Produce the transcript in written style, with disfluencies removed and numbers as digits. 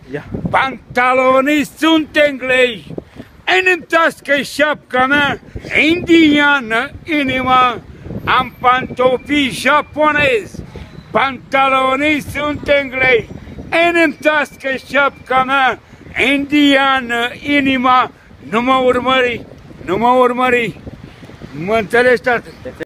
Ia. Pantalonii sunt englezi, în tască șapca mea indiană, inima, am pantofii japonezi. Pantalonii sunt englezi, în tască șapca mea indiană, inima, nu mă urmări, mă înțelegi, tată?